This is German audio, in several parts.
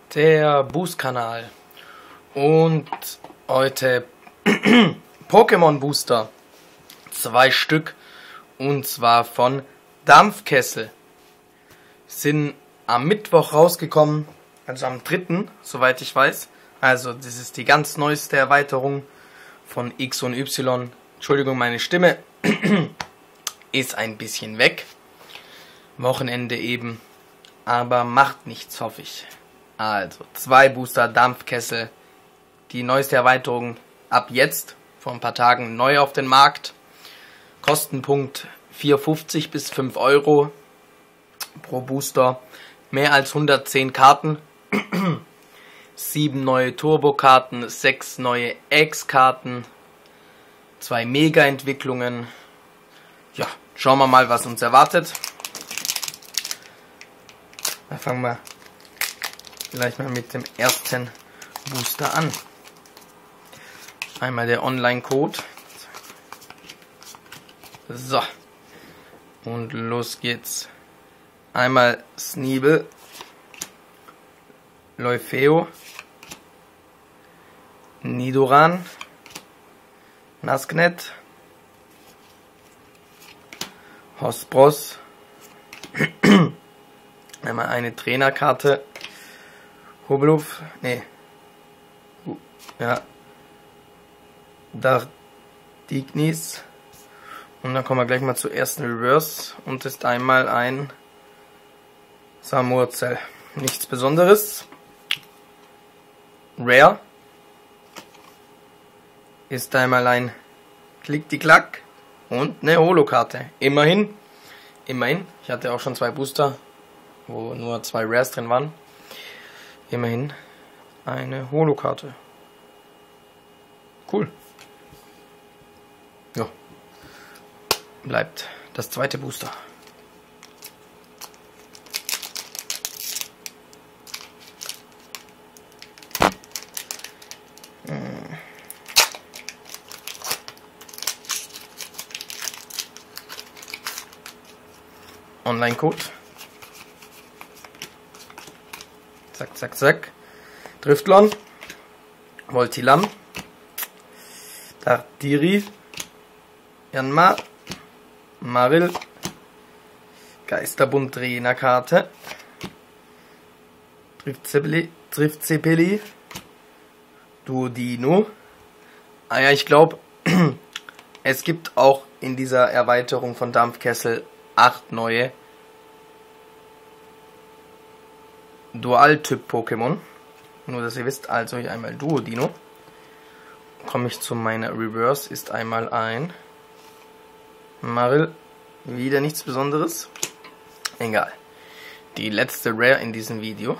Der Boost-Kanal. Und heute Pokémon Booster. 2 Stück. Und zwar von Dampfkessel. Sind am Mittwoch rausgekommen. Also am 3., soweit ich weiß. Also das ist die ganz neueste Erweiterung von X und Y. Entschuldigung, meine Stimme ist ein bisschen weg. Wochenende eben. Aber macht nichts, hoffe ich. Also 2 Booster Dampfkessel. Die neueste Erweiterung ab jetzt, vor ein paar Tagen neu auf den Markt. Kostenpunkt 4,50 bis 5 Euro pro Booster. Mehr als 110 Karten. 7 neue Turbo-Karten, 6 neue X-Karten, 2 Mega-Entwicklungen. Ja, schauen wir mal, was uns erwartet. Da fangen wir gleich mal mit dem ersten Booster an. Einmal der Online-Code. So. Und los geht's. Einmal Sneebel, Leufeo, Nidoran, Nasknet, Hospros, einmal eine Trainerkarte, Hubluff, Dardignis, und dann kommen wir gleich mal zur ersten Reverse, und ist einmal ein Samurzel. Nichts Besonderes. Rare ist einmal ein Klick-die-Klack und eine Holo-Karte. Immerhin. Ich hatte auch schon 2 Booster, wo nur 2 Rares drin waren. Immerhin eine Holo-Karte. Cool. Ja. Bleibt das zweite Booster. Online-Code. Zack, zack, zack. Driftlon. Voltilam. Dardiri. Yanma. Maril. Geisterbund Trainerkarte. Triftzepeli. Duodino. Ah ja, ich glaube, es gibt auch in dieser Erweiterung von Dampfkessel 8 neue Dual-Typ-Pokémon. Nur, dass ihr wisst, also hier einmal Duodino. Komme ich zu meiner Reverse, ist einmal ein Maril. Wieder nichts Besonderes. Egal. Die letzte Rare in diesem Video.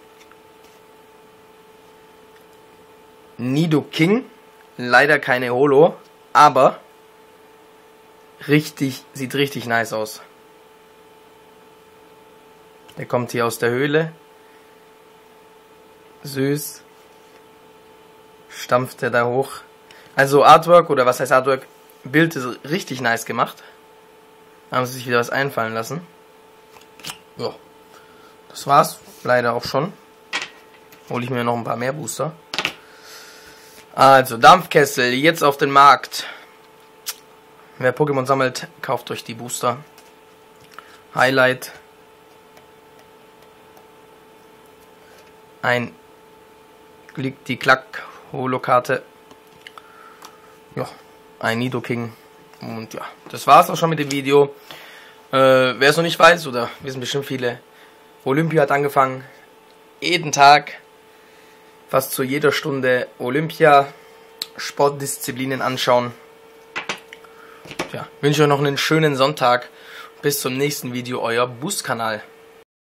Nidoking. Leider keine Holo, aber sieht richtig nice aus. Der kommt hier aus der Höhle. Süß. Stampft er da hoch. Also Artwork, oder was heißt Artwork? Bild ist richtig nice gemacht. Haben sie sich wieder was einfallen lassen. Ja. Das war's. Leider auch schon. Hole ich mir noch ein paar mehr Booster. Also Dampfkessel, jetzt auf den Markt. Wer Pokémon sammelt, kauft euch die Booster. Highlight. Ein Klick-die-Klack Holo-Karte. Ja, ein Nidoking. Und ja, das war's auch schon mit dem Video. Wer es noch nicht weiß, oder wissen bestimmt viele, Olympia hat angefangen. Jeden Tag, fast zu jeder Stunde Olympia, Sportdisziplinen anschauen. Ja, wünsche euch noch einen schönen Sonntag. Bis zum nächsten Video, euer Boost-Kanal.